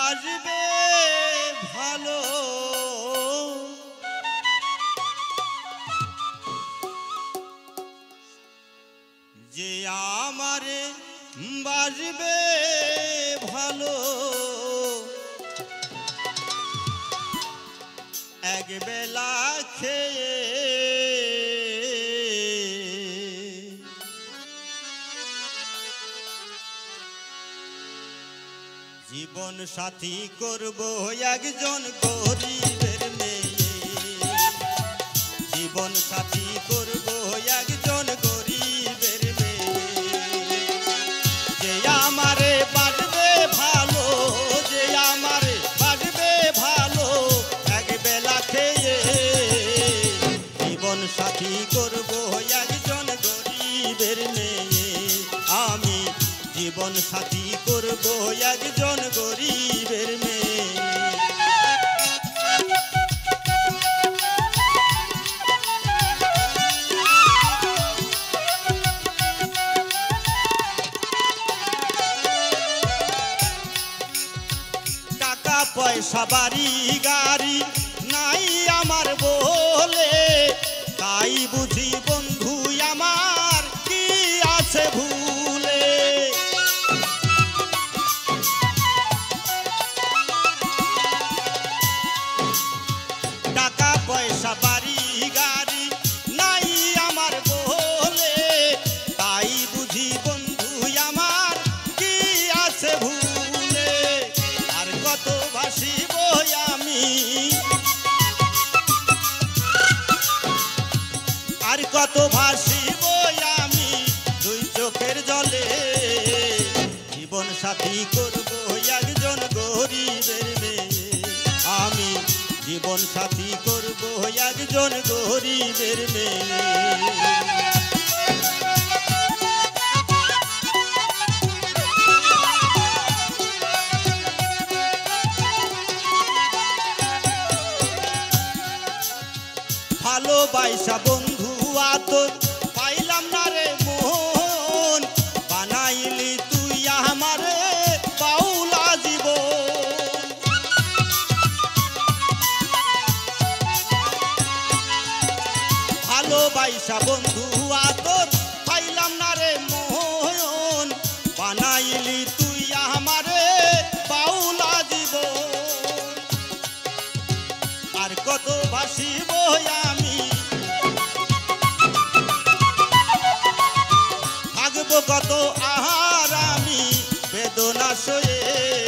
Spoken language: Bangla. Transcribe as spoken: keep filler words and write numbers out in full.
বাজবে ভালো যে আমারে বাজবে ভালো এক বেলা খেয়ে জীবন সাথী করব একজন গরিবের মেয়ে জীবন সাথী করব একজন গরিবের মেয়ে যে আমারে বাজবে ভালো যে আমারে বাজবে ভালো এক বেলা খেয়ে জীবন সাথী করব একজন গরিবের মেয়ে আমি জীবন সাথী করব একজন গরিবের মেয়ে টাকা পয়সা বাড়ি গাড়ি নাই আমার বলে তাই বুঝি বন্ধু আমার কি আছে ভুলে টাকা পয়সা বাড়ি গাড়ি নাই আমার বলে তাই বুঝি বন্ধু আমার কি আছে ভুলে আর কত ভাসিব আমি আর কত ভাসিব আমি দুই চোখের জলে জীবন সাথী করব একজন গরিবের মেয়ে আমি জীবন সাথী করব একজন গরিবের মেয়ে ভালোবাসা বন্ধু আতর পাইলাম না রে মন বানাইলি তুই আমারে বাউলা জীবন ভালোবাসা বন্ধু আতর পাইলাম না রে মন বানাইলি তুই আমারে বাউলা জীবন আর কত ভাসিব আমি থাকবো কত আহার আমি বেদনা সয়ে